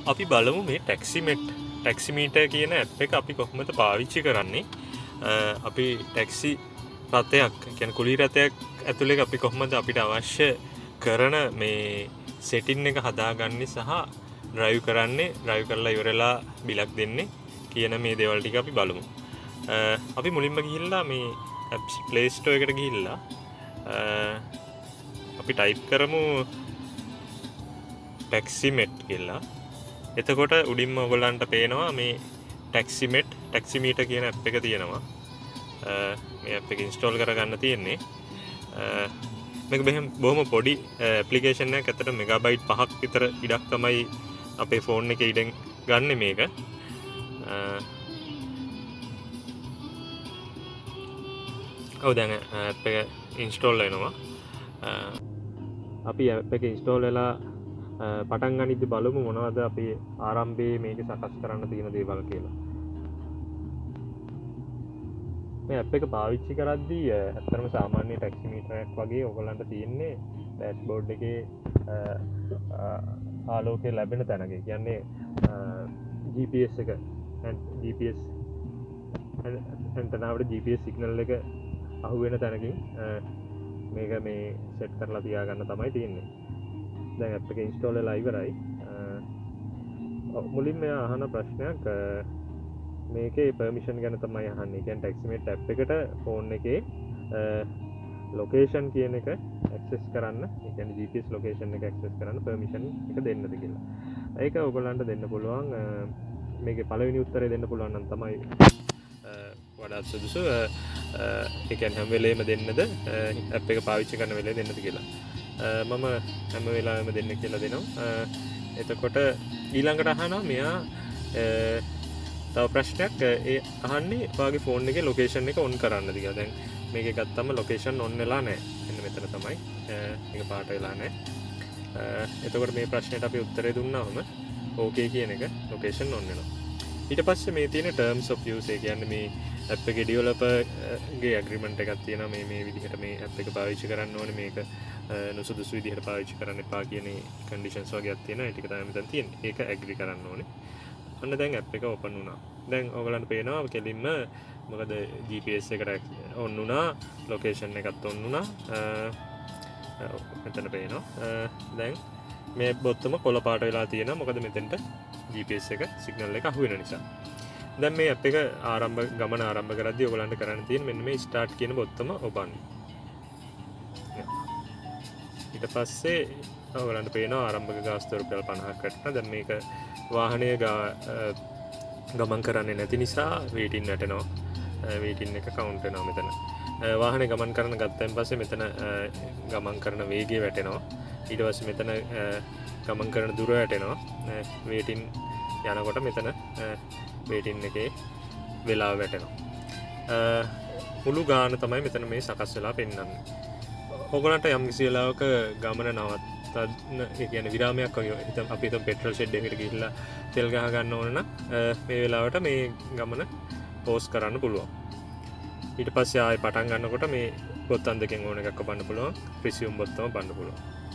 අපි බලමු මේ ටැක්සිමීටර් කියන ඇප් එක අපි කොහොමද පාවිච්චි කරන්නේ. අපි ටැක්සි රථයක් කියන්නේ කුලී රථයක් ඇතුලේ අපි කොහොමද අපිට අවශ්‍ය කරන මේ සෙටින් එක හදාගන්නේ සහ ඩ්‍රයිව් කරලා ඉවරලා බිලක් දෙන්නේ කියන මේ දේවල් ටික අපි බලමු. අපි මුලින්ම ගිහිල්ලා මේ ඇප්ස් ප්ලේ ස්ටෝර් එකට ගිහිල්ලා අපි ටයිප් කරමු ටැක්සිමෙට් කියලා. එතකොට උඩින්ම ඔයගොල්ලන්ට පේනවා මේ ටැක්සිමීටර් කියන ඇප් එක තියෙනවා. මේ ඇප් එක ඉන්ස්ටෝල් කරගන්න තියෙන්නේ. මේක බොහොම පොඩි ඇප්ලිකේෂන් එකක්. අතට මෙගාබයිට් 5ක් විතර ඉඩක් තමයි අපේ ෆෝන් එකේ ඉඩෙන් ගන්න මේක. ඔව් දැන් ඇප් එක ඉන්ස්ටෝල් වෙනවා. අපි ඇප් එක ඉන්ස්ටෝල් වෙලා පටන් ගනිද්දි බලමු මොනවද අපි ආරම්භයේ මේක සකස් කරන්න තියෙන දේවල් කියලා. මේ ඇප් එක පාවිච්චි කරද්දී ඇත්තටම සාමාන්‍ය ටැක්සිමීටර් එකක් වගේ ඔයගොල්ලන්ට තියෙන්නේ ඩෑෂ්බෝඩ් එකේ ආලෝකය ලැබෙන තැනක. කියන්නේ GPS එක GPS ඇන්ටනාවට GPS සිග්නල් එක අහු වෙන තැනකින් මේක මේ සෙට් කරලා තියාගන්න තමයි තියෙන්නේ. දැන් ඇප් එක ඉන්ස්ටෝල් වෙලා ඉවරයි. මුලින්ම අහන ප්‍රශ්නයක් මේකේ පර්මිෂන් ගැන තමයි අහන්නේ. කියන්නේ ටැක්සිමේට් ඇප් එකට ෆෝන් එකේ ලොකේෂන් කියන එක ඇක්සස් කරන්න, ඒ කියන්නේ GPS ලොකේෂන් එක ඇක්සස් කරන්න පර්මිෂන් එක දෙන්නද කියලා. ඒක ඔයගොල්ලන්ට දෙන්න පුළුවන්. මේකේ පළවෙනි උත්තරේ දෙන්න පුළුවන් නම් තමයි වඩාත් සුදුසු. ඒ කියන්නේ හැම වෙලේම දෙන්නද ඇප් එක පාවිච්චි කරන වෙලේ දෙන්නද කියලා. මම හැම වෙලාවෙම දෙන්න කියලා දෙනවා. එතකොට ඊළඟට අහනවා මෙයා තව ප්‍රශ්නයක්. ඒ අහන්නේ ඔයාගේ ෆෝන් එකේ ලොකේෂන් එක ඔන් කරන්නද කියලා. දැන් මේක ගත්තම ලොකේෂන් ඔන් වෙලා නැහැ. මෙන්න මෙතන තමයි. මේක පාට වෙලා නැහැ. එතකොට මේ ප්‍රශ්නෙට අපි උත්තරේ දුන්නාම ඕකේ කියන එක ලොකේෂන් ඔන් වෙනවා. ඊට පස්සේ මේ තියෙන terms of use ඒ කියන්නේ මේ ඇප් එකේ ඩෙවලොපර් ගේ ඇග්‍රීමන්ට් එකක් තියෙනවා. මේ විදිහට මේ ඇප් එක පාවිච්චි කරන්න ඕනේ, මේක නුසුදුසු විදිහට පාවිච්චි කරන්න එපා කියන කන්ඩිෂන්ස් වගේක් තියෙනවා. ඒ ටික තමයි මෙතන තියෙන්නේ. ඒක ඇග්‍රී කරන්න ඕනේ. අන්න දැන් ඇප් එක ඕපන් වුණා. දැන් ඔයගලන්ට පේනවා කෙලින්ම මොකද GPS එකට ඔන් වුණා, ලොකේෂන් එකත් ඔන් වුණා. මෙතන පේනවා. දැන් මේ බොත්තම කොළ පාට වෙලා තියෙනවා. මොකද මෙතෙන්ට GPS එක සිග්නල් එක අහු වෙන නිසා. දැන් මේ ඇප් එක ගමන ආරම්භ කරද්දී ඔයගලන්ට කරන්න තියෙන මෙන්න මේ ස්ටාර්ට් කියන බොත්තම ඔබන්න. ඊට පස්සේ ඔයගලන්ට පේනවා ආරම්භක ගාස්තුව රුපියල් 50ක් වටනවා. දැන් මේක වාහනය ගමන් කරන්නේ නැති නිසා වේටින් වැටෙනවා. වේටින් එක කවුන්ට් වෙනවා මෙතන. වාහනේ ගමන් කරන ගත්තයින් පස්සේ මෙතන ගමන් කරන වේගය වැටෙනවා. ඊට පස්සේ මෙතන ගමන් කරන දුර වැටෙනවා. වේටින් යනකොට මෙතන වේටින් එකේ වෙලාව වැටෙනවා. මුළු ගාන තමයි මෙතන මේ සකස් වෙලා පෙන්වන්නේ. ඔයගලන්ට යම් කිසි වෙලාවක ගමන නවත්තන්න, ඒ කියන්නේ විරාමයක් වගේ අපි හිතමු පෙට්‍රල් ෂෙඩ් එකකට ගිහිල්ලා තෙල් ගහ ගන්න ඕන නම් මේ වෙලාවට මේ ගමන පෝස් කරන්න පුළුවන්. ඊට පස්සේ ආයෙ පටන් ගන්නකොට මේ බොත්තම් දෙකෙන් ඕන එකක් ඔබන්න පුළුවන්. රිසියුම් බොත්තම ඔබන්න පුළුවන්.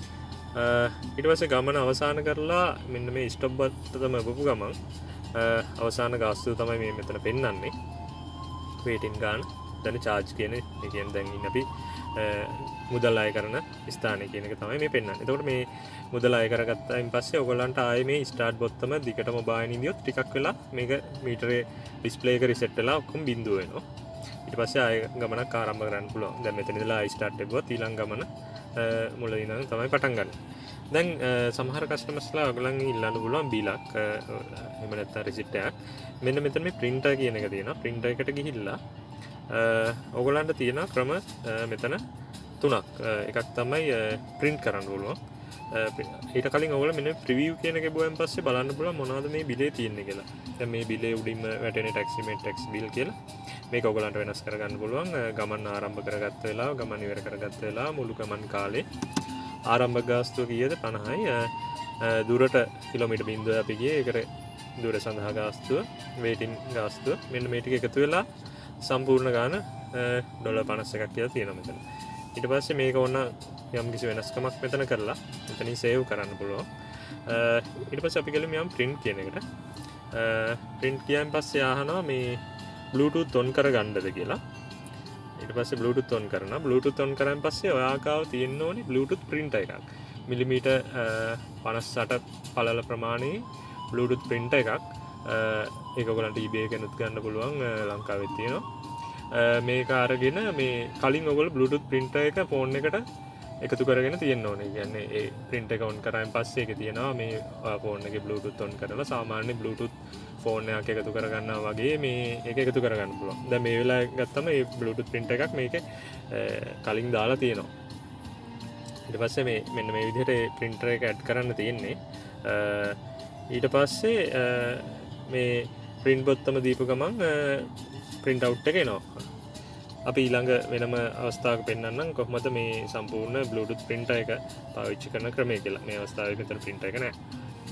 ඊට පස්සේ ගමන අවසන් කරලා මෙන්න මේ ස්ටොප් බට්ටම ඔබපු ගමන් අවසාන ගාස්තුව තමයි මේ මෙතන පෙන්වන්නේ. වේටින් ගාන දැන් charge කියන ඒ කියන්නේ දැන් ඉන්නේ අපි මුදල් අය කරන ස්ථානය කියන එක තමයි මේ පෙන්වන්නේ. එතකොට මේ මුදල් අය කරගත්තායින් පස්සේ ඔයගොල්ලන්ට ආයේ මේ ස්ටාර්ට් බොත්තම දිගටම බාගෙන ඉඳියොත් ටිකක් වෙලා මේක මීටරේ ඩිස්ප්ලේ එක රිසෙට් වෙලා ඔක්කොම බිඳුව වෙනවා. ඊට පස්සේ ආයෙ ගමනක් ආරම්භ කරන්න පුළුවන්. දැන් මෙතන ඉඳලා ආයි ස්ටාර්ට් එකුවත් ඊළඟ ගමන මුලින් ඉඳන් තමයි පටන් ගන්න. දැන් සමහර කස්ටමර්ස්ලා ඔයගොල්ලන් ඉල්ලන්න පුළුවන් බිලක් එහෙම නැත්නම් රිසිට් එකක්. මෙන්න මෙතන මේ printer කියන එක තියෙනවා. printer එකට ගිහිල්ලා ඔයගොල්ලන්ට තියෙන ක්‍රම මෙතන තුනක්. එකක් තමයි print කරන්න පුළුවන්. ඊට කලින් ඔයගොල්ලෝ මෙන්න preview කියන එක ගිහුවයින් පස්සේ බලන්න පුළුවන් මොනවද මේ බිලේ තියෙන්නේ කියලා. දැන් මේ බිලේ උඩින්ම වැටෙන ටැක්සිමේට් ටැක්ස් බිල් කියලා. මේක ඔයගොල්ලන්ට වෙනස් කරගන්න පුළුවන්. ගමන් ආරම්භ කරගත්ත වෙලාව, ගමන් ඉවර කරගත්ත වෙලාව, මුළු ගමන් කාලේ ආරම්භක ගාස්තුව කීයද? 50යි. දුරට කිලෝමීටර් 0 අපි ගියේ. ඒකට දුර සඳහා ගාස්තුව, වේටින් ගාස්තුව මෙන්න මේ ටික එකතු වෙලා සම්පූර්ණ ගාන $51ක් කියලා තියෙනවා මෙතන. ඊට පස්සේ මේක ඕන යම් කිසි වෙනස්කමක් මෙතන කරලා මෙතනින් සේව් කරන්න පුළුවන්. ඊට පස්සේ අපි ගලමු යම් print කියන එකට. print කියන් පස්සේ අහනවා මේ Bluetooth on කරගන්නද කියලා. ඊට පස්සේ Bluetooth on කරනවා. Bluetooth on කරාන් පස්සේ ඔයා ගාව තියෙන්න ඕනේ Bluetooth printer එකක්. මිලිමීටර් 58 පළල ප්‍රමාණයේ Bluetooth printer එකක්. ඒක ඔයගලන්ට eBay එකෙනුත් ගන්න පුළුවන් ලංකාවේ තියෙනවා. මේක අරගෙන මේ කලින් ඔයගොල්ලෝ Bluetooth printer එක ෆෝන් එකට එකතු කරගෙන තියෙන්න ඕනේ. කියන්නේ ඒ print එක on කරාන් පස්සේ ඒකේ තියෙනවා මේ ෆෝන් එකේ Bluetooth on කරලා සාමාන්‍ය Bluetooth ෆෝන් එකක් එකතු කරගන්නවා වගේ මේ ඒක එකතු කරගන්න පුළුවන්. දැන් මේ වෙලාවේ ගත්තම මේ Bluetooth printer එකක් මේකේ කලින් දාලා තියෙනවා. ඊට පස්සේ මේ මෙන්න මේ විදිහට printer එක add කරන්න තියෙන්නේ. ඊට පස්සේ මේ print බොත්තම දීපු ගමන් print out එක එනවා. අපි ඊළඟ වෙනම අවස්ථාවක පෙන්වන්නම් කොහොමද මේ සම්පූර්ණ Bluetooth printer එක පාවිච්චි කරන ක්‍රමය කියලා. මේ අවස්ථාවේ මෙතන printer එක නැහැ.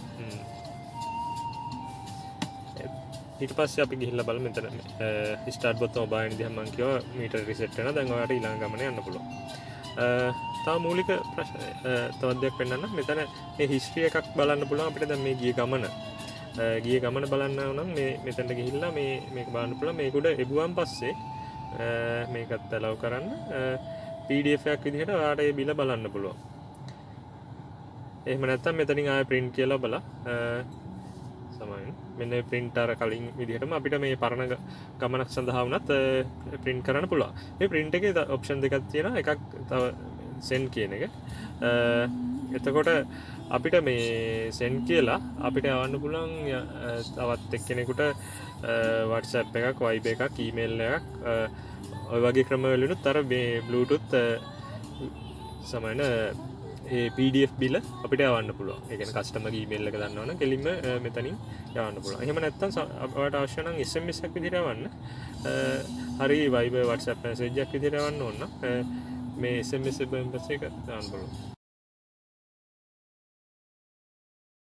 ඊට පස්සේ අපි ගිහිල්ලා බලමු මෙතන start button ඔබාගෙන ඉඳන් මම කියවා මීටර reset වෙනවා. දැන් ඔයාලට ඊළඟ ගමනේ යන්න පුළුවන්. තව මූලික ප්‍රශ්න තවත් දෙයක් පෙන්වන්නම්. මෙතන මේ history එකක් බලන්න පුළුවන් අපිට දැන් මේ ගිය ගමන බලන්න නම් මේ මෙතනට ගිහිල්ලා මේක බලන්න පුළුවන්. මේක උඩ එබුවන් පස්සේ මේකත් allow කරන්න PDF එකක් විදිහට ඔයාලට ඒ බිල බලන්න පුළුවන්. එහෙම නැත්නම් මෙතනින් ආයෙ print කියලා බලලා සමහරවිට මෙන්න printer කලින් විදිහටම අපිට මේ පරණ ගමනක් සඳහා වුණත් print කරන්න පුළුවන්. මේ print එකේ option දෙකක් තියෙනවා. එකක් තව send කියන එක. එතකොට අපිට මේ send කියලා අපිට යවන්න පුළුවන් තවත් එක්කෙනෙකුට WhatsApp එකක්, Viber එකක්, email එකක් ඔය වගේ ක්‍රම වලිනුත් අර මේ Bluetooth සමාන ඒ PDF බිල අපිට යවන්න පුළුවන්. ඒ කියන්නේ කස්ටමර් ඊමේල් එක දන්නවනම් කෙලින්ම මෙතනින් යවන්න පුළුවන්. එහෙම නැත්නම් ඔයාලට අවශ්‍ය නම් SMS එකක් විදිහට යවන්න. හරි Viber WhatsApp message එකක් විදිහට යවන්න ඕන නම් මේ SMS එක දාන්න පුළුවන්.